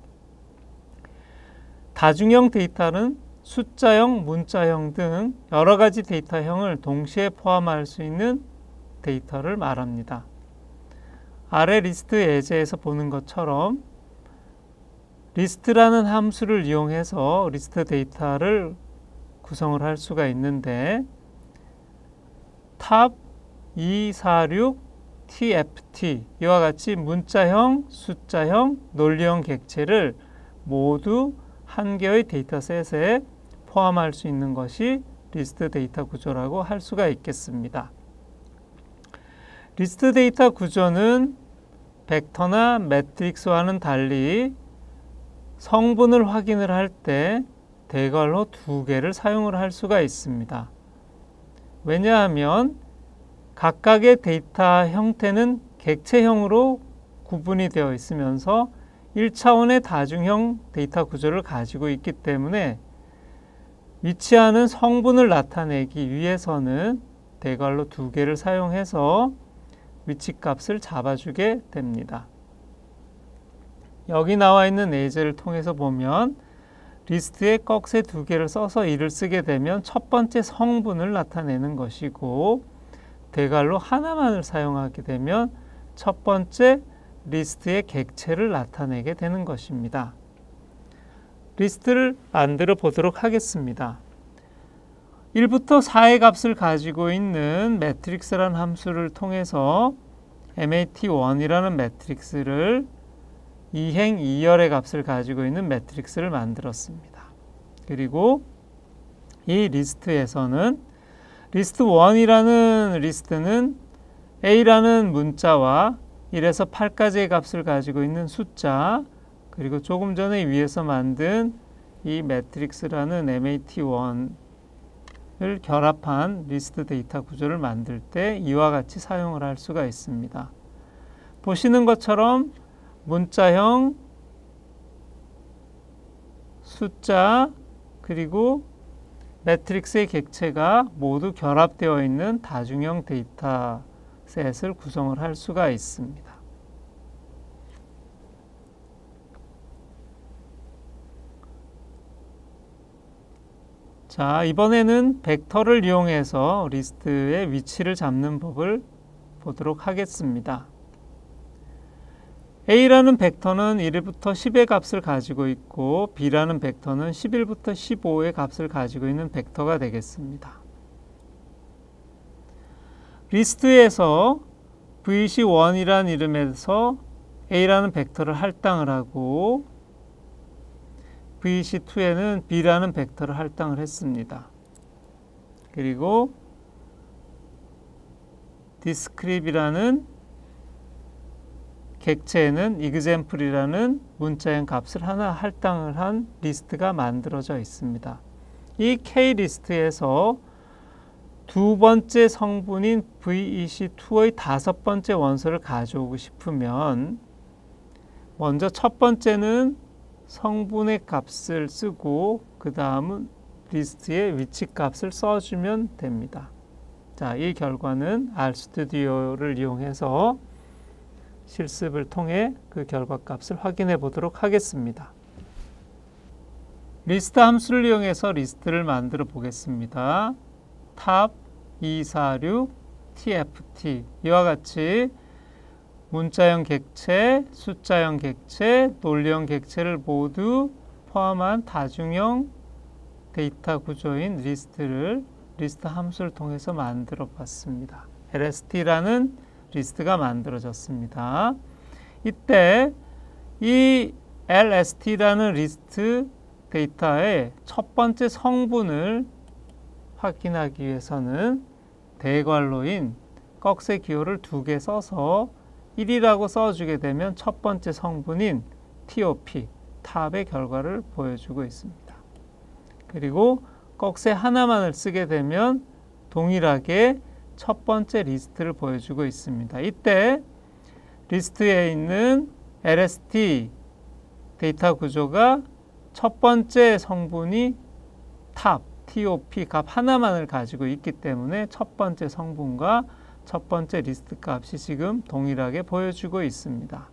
다중형 데이터는 숫자형, 문자형 등 여러 가지 데이터형을 동시에 포함할 수 있는 데이터를 말합니다. 아래 리스트 예제에서 보는 것처럼 리스트라는 함수를 이용해서 리스트 데이터를 구성을 할 수가 있는데 탑 이백사십육 티에프티 이와 같이 문자형, 숫자형, 논리형 객체를 모두 한 개의 데이터셋에 포함할 수 있는 것이 리스트 데이터 구조라고 할 수가 있겠습니다. 리스트 데이터 구조는 벡터나 매트릭스와는 달리 성분을 확인을 할 때 대괄호 두 개를 사용을 할 수가 있습니다. 왜냐하면 각각의 데이터 형태는 객체형으로 구분이 되어 있으면서 일 차원의 다중형 데이터 구조를 가지고 있기 때문에 위치하는 성분을 나타내기 위해서는 대괄호 두 개를 사용해서 위치값을 잡아주게 됩니다. 여기 나와 있는 예제를 통해서 보면 리스트에 꺽쇠 두 개를 써서 이를 쓰게 되면 첫 번째 성분을 나타내는 것이고, 대괄호 하나만을 사용하게 되면 첫 번째 리스트의 객체를 나타내게 되는 것입니다. 리스트를 만들어 보도록 하겠습니다. 일부터 사의 값을 가지고 있는 매트릭스라는 함수를 통해서 엠에이티 원이라는 매트릭스를 이행 이열의 값을 가지고 있는 매트릭스를 만들었습니다. 그리고 이 리스트에서는 리스트 일이라는 리스트는 A라는 문자와 일에서 팔까지의 값을 가지고 있는 숫자, 그리고 조금 전에 위에서 만든 이 매트릭스라는 엠에이티 원을 결합한 리스트 데이터 구조를 만들 때 이와 같이 사용을 할 수가 있습니다. 보시는 것처럼 문자형, 숫자, 그리고 매트릭스의 객체가 모두 결합되어 있는 다중형 데이터셋을 구성을 할 수가 있습니다. 자, 이번에는 벡터를 이용해서 리스트의 위치를 잡는 법을 보도록 하겠습니다. A라는 벡터는 일부터 십의 값을 가지고 있고 B라는 벡터는 십일부터 십오의 값을 가지고 있는 벡터가 되겠습니다. 리스트에서 브이씨 일이라는 이름에서 A라는 벡터를 할당을 하고 브이씨 이에는 B라는 벡터를 할당을 했습니다. 그리고 디스크립이라는 객체에는 example이라는 문자형 값을 하나 할당을 한 리스트가 만들어져 있습니다. 이 K-리스트에서 두 번째 성분인 브이이씨이의 다섯 번째 원소를 가져오고 싶으면 먼저 첫 번째는 성분의 값을 쓰고 그 다음은 리스트의 위치 값을 써주면 됩니다. 자, 이 결과는 알스튜디오를 이용해서 실습을 통해 그 결과값을 확인해 보도록 하겠습니다. 리스트 함수를 이용해서 리스트를 만들어 보겠습니다. 탑 이백사십육 티에프티 이와 같이 문자형 객체, 숫자형 객체, 논리형 객체를 모두 포함한 다중형 데이터 구조인 리스트를 리스트 함수를 통해서 만들어 봤습니다. 엘에스티라는 리스트가 만들어졌습니다. 이때 이 엘에스티라는 리스트 데이터의 첫 번째 성분을 확인하기 위해서는 대괄호인 꺽쇠 기호를 두 개 써서 일이라고 써주게 되면 첫 번째 성분인 티오피, 탑의 결과를 보여주고 있습니다. 그리고 꺽쇠 하나만을 쓰게 되면 동일하게 첫 번째 리스트를 보여주고 있습니다. 이때 리스트에 있는 엘에스티 데이터 구조가 첫 번째 성분이 탑, 티오피 값 하나만을 가지고 있기 때문에 첫 번째 성분과 첫 번째 리스트 값이 지금 동일하게 보여주고 있습니다.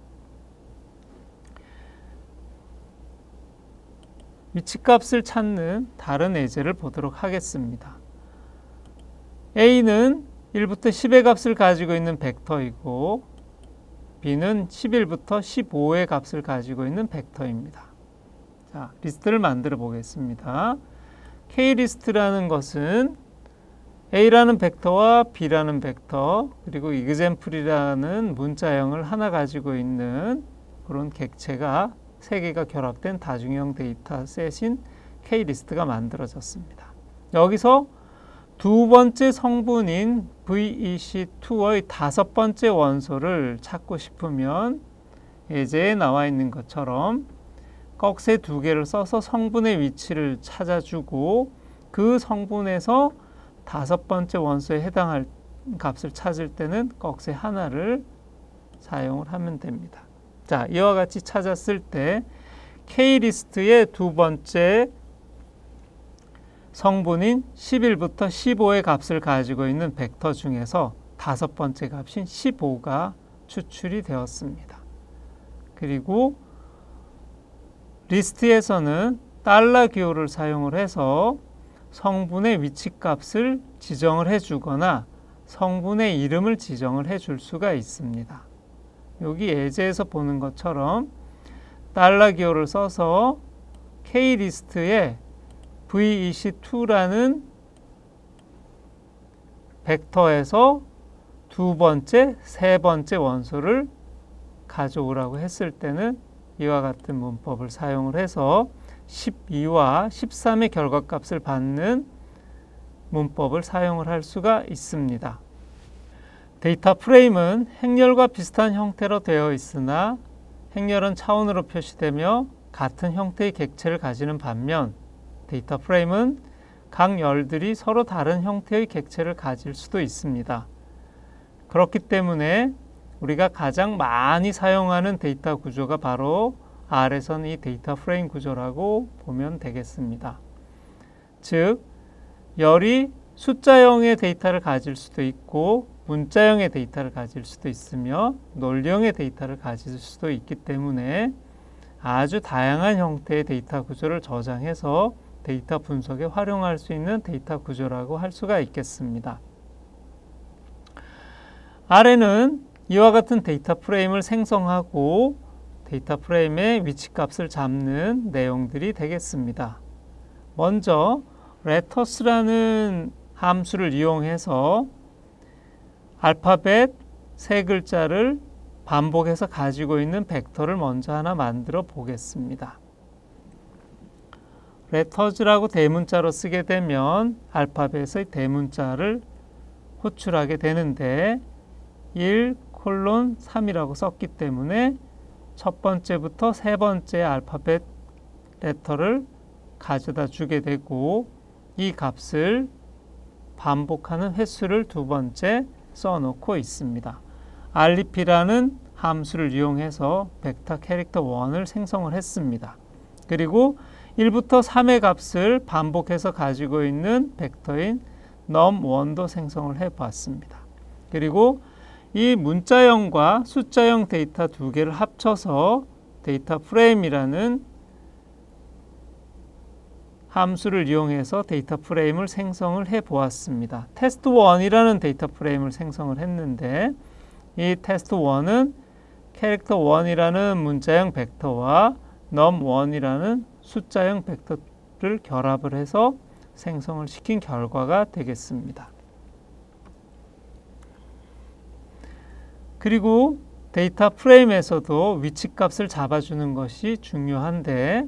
위치값을 찾는 다른 예제를 보도록 하겠습니다. A는 일부터 십의 값을 가지고 있는 벡터이고 B는 십일부터 십오의 값을 가지고 있는 벡터입니다. 자, 리스트를 만들어 보겠습니다. K-리스트라는 것은 A라는 벡터와 B라는 벡터, 그리고 example이라는 문자형을 하나 가지고 있는 그런 객체가 세 개가 결합된 다중형 데이터 셋인 K-리스트가 만들어졌습니다. 여기서 두 번째 성분인 브이이씨이의 다섯 번째 원소를 찾고 싶으면 예제에 나와 있는 것처럼 꺽쇠 두 개를 써서 성분의 위치를 찾아주고 그 성분에서 다섯 번째 원소에 해당할 값을 찾을 때는 꺽쇠 하나를 사용을 하면 됩니다. 자, 이와 같이 찾았을 때 K-리스트의 두 번째 성분인 십일부터 십오의 값을 가지고 있는 벡터 중에서 다섯 번째 값인 십오가 추출이 되었습니다. 그리고 리스트에서는 달러 기호를 사용을 해서 성분의 위치값을 지정을 해주거나 성분의 이름을 지정을 해줄 수가 있습니다. 여기 예제에서 보는 것처럼 달러 기호를 써서 K리스트에 브이 이십이라는 벡터에서 두 번째, 세 번째 원소를 가져오라고 했을 때는 이와 같은 문법을 사용을 해서 십이와 십삼의 결과값을 받는 문법을 사용을 할 수가 있습니다. 데이터 프레임은 행렬과 비슷한 형태로 되어 있으나 행렬은 차원으로 표시되며 같은 형태의 객체를 가지는 반면 데이터 프레임은 각 열들이 서로 다른 형태의 객체를 가질 수도 있습니다. 그렇기 때문에 우리가 가장 많이 사용하는 데이터 구조가 바로 R에서는 이 데이터 프레임 구조라고 보면 되겠습니다. 즉, 열이 숫자형의 데이터를 가질 수도 있고 문자형의 데이터를 가질 수도 있으며 논리형의 데이터를 가질 수도 있기 때문에 아주 다양한 형태의 데이터 구조를 저장해서 데이터 분석에 활용할 수 있는 데이터 구조라고 할 수가 있겠습니다. R에는 이와 같은 데이터 프레임을 생성하고 데이터 프레임의 위치값을 잡는 내용들이 되겠습니다. 먼저 레터스라는 함수를 이용해서 알파벳 세 글자를 반복해서 가지고 있는 벡터를 먼저 하나 만들어 보겠습니다. 레터즈라고 대문자로 쓰게 되면 알파벳의 대문자를 호출하게 되는데 일 콜론 삼이라고 썼기 때문에 첫 번째부터 세 번째 알파벳 레터를 가져다 주게 되고 이 값을 반복하는 횟수를 두 번째 써놓고 있습니다. 알리피라는 함수를 이용해서 벡터 캐릭터 일을 생성을 했습니다. 그리고 일부터 삼의 값을 반복해서 가지고 있는 벡터인 넘일도 생성을 해봤습니다. 그리고 이 문자형과 숫자형 데이터 두 개를 합쳐서 데이터 프레임이라는 함수를 이용해서 데이터 프레임을 생성을 해 보았습니다. 테스트 일이라는 데이터 프레임을 생성을 했는데 이 테스트 일은 캐릭터 일이라는 문자형 벡터와 넘일이라는 숫자형 벡터를 결합을 해서 생성을 시킨 결과가 되겠습니다. 그리고 데이터 프레임에서도 위치값을 잡아주는 것이 중요한데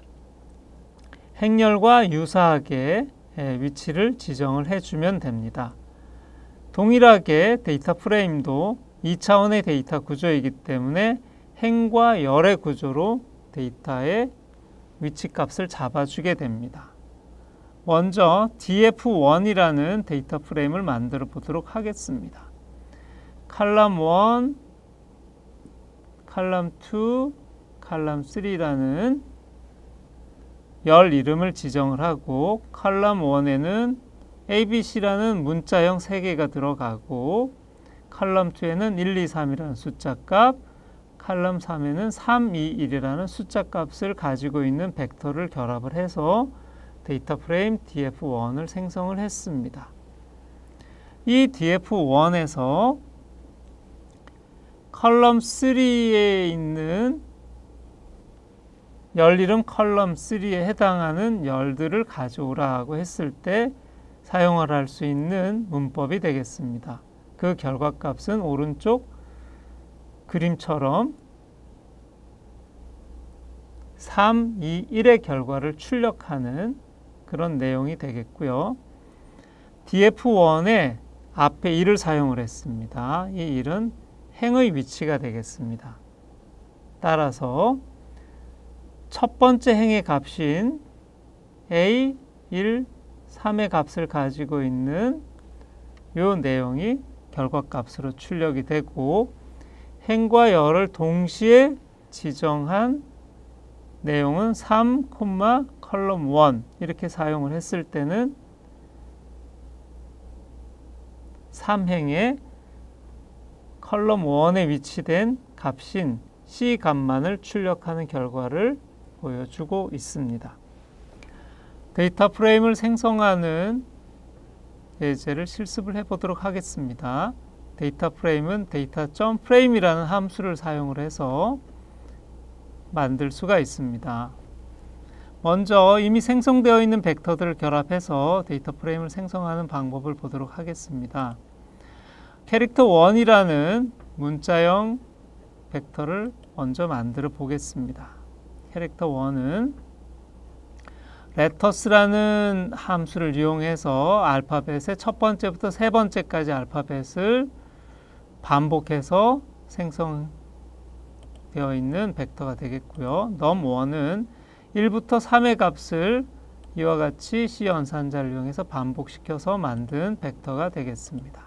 행렬과 유사하게 위치를 지정을 해주면 됩니다. 동일하게 데이터 프레임도 이 차원의 데이터 구조이기 때문에 행과 열의 구조로 데이터의 위치값을 잡아주게 됩니다. 먼저 디에프 일이라는 데이터 프레임을 만들어 보도록 하겠습니다. 칼럼 일, 칼럼 이, 칼럼 삼이라는 열 이름을 지정을 하고 칼럼 일에는 에이비씨라는 문자형 세 개가 들어가고 칼럼 이에는 일, 이, 삼이라는 숫자 값, 칼럼 삼에는 삼, 이, 일이라는 숫자 값을 가지고 있는 벡터를 결합을 해서 데이터 프레임 디에프 일을 생성을 했습니다. 이 디에프 일에서 컬럼 삼에 있는 열 이름 컬럼 삼에 해당하는 열들을 가져오라고 했을 때 사용을 할 수 있는 문법이 되겠습니다. 그 결과값은 오른쪽 그림처럼 삼, 이, 일의 결과를 출력하는 그런 내용이 되겠고요. 디에프 일에 앞에 일을 사용을 했습니다. 이 일은 행의 위치가 되겠습니다. 따라서 첫 번째 행의 값인 A, 일, 삼의 값을 가지고 있는 이 내용이 결과값으로 출력이 되고 행과 열을 동시에 지정한 내용은 삼, 컬럼 일 이렇게 사용을 했을 때는 삼 행에 컬럼 일에 위치된 값인 C 값만을 출력하는 결과를 보여주고 있습니다. 데이터 프레임을 생성하는 예제를 실습을 해보도록 하겠습니다. 데이터 프레임은 data.frame이라는 함수를 사용을 해서 만들 수가 있습니다. 먼저 이미 생성되어 있는 벡터들을 결합해서 데이터 프레임을 생성하는 방법을 보도록 하겠습니다. 캐릭터 일이라는 문자형 벡터를 먼저 만들어 보겠습니다. 캐릭터 일은 letters라는 함수를 이용해서 알파벳의 첫 번째부터 세 번째까지 알파벳을 반복해서 생성되어 있는 벡터가 되겠고요. 넘1은 일부터 삼의 값을 이와 같이 C 연산자를 이용해서 반복시켜서 만든 벡터가 되겠습니다.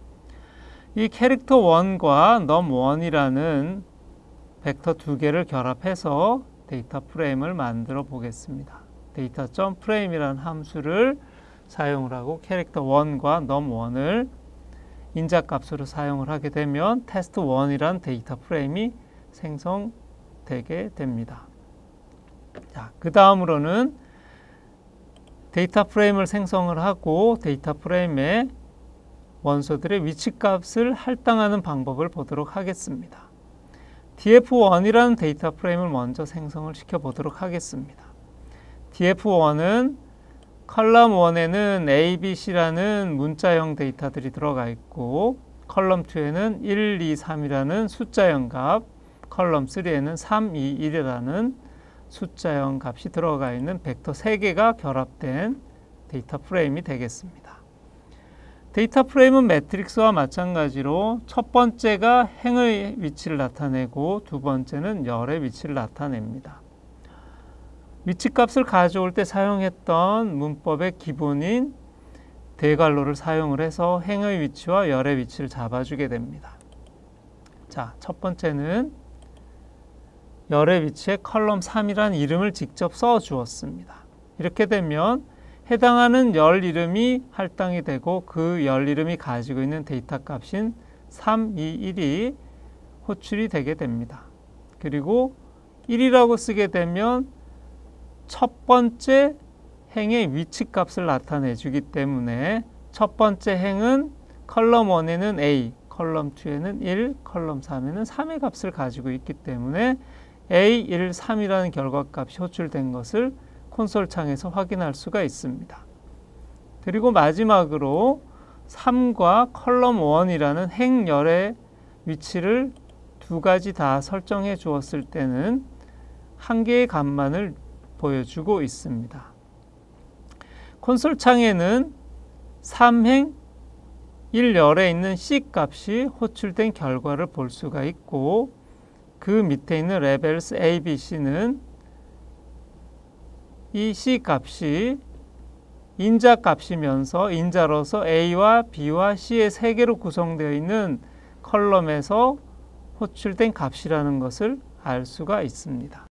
이 캐릭터 일과 넘1이라는 벡터 두 개를 결합해서 데이터 프레임을 만들어 보겠습니다. data.frame이라는 함수를 사용을 하고 캐릭터 일과 넘1을 인자값으로 사용을 하게 되면 테스트 일이라는 데이터 프레임이 생성되게 됩니다. 자, 그 다음으로는 데이터 프레임을 생성을 하고 데이터 프레임에 원소들의 위치값을 할당하는 방법을 보도록 하겠습니다. 디에프 일이라는 데이터 프레임을 먼저 생성을 시켜 보도록 하겠습니다. 디에프 일은 컬럼 일에는 A, B, C라는 문자형 데이터들이 들어가 있고 컬럼 이에는 일, 이, 삼이라는 숫자형 값, 컬럼 삼에는 삼, 이, 일이라는 숫자형 값이 들어가 있는 벡터 세 개가 결합된 데이터 프레임이 되겠습니다. 데이터 프레임은 매트릭스와 마찬가지로 첫 번째가 행의 위치를 나타내고 두 번째는 열의 위치를 나타냅니다. 위치값을 가져올 때 사용했던 문법의 기본인 대괄호를 사용을 해서 행의 위치와 열의 위치를 잡아주게 됩니다. 자, 첫 번째는 열의 위치에 컬럼 삼이라는 이름을 직접 써 주었습니다. 이렇게 되면 해당하는 열 이름이 할당이 되고 그 열 이름이 가지고 있는 데이터 값인 삼, 이, 일이 호출이 되게 됩니다. 그리고 일이라고 쓰게 되면 첫 번째 행의 위치 값을 나타내 주기 때문에 첫 번째 행은 컬럼 일에는 A, 컬럼 이에는 일, 컬럼 삼에는 삼의 값을 가지고 있기 때문에 A, 일, 삼이라는 결과값이 호출된 것을 콘솔 창에서 확인할 수가 있습니다. 그리고 마지막으로 삼과 컬럼 일이라는 행열의 위치를 두 가지 다 설정해 주었을 때는 한 개의 값만을 보여주고 있습니다. 콘솔 창에는 삼행 일열에 있는 C 값이 호출된 결과를 볼 수가 있고 그 밑에 있는 레벨스 A, B, C는 이 C 값이 인자 값이면서 인자로서 A와 B와 C의 세 개로 구성되어 있는 컬럼에서 호출된 값이라는 것을 알 수가 있습니다.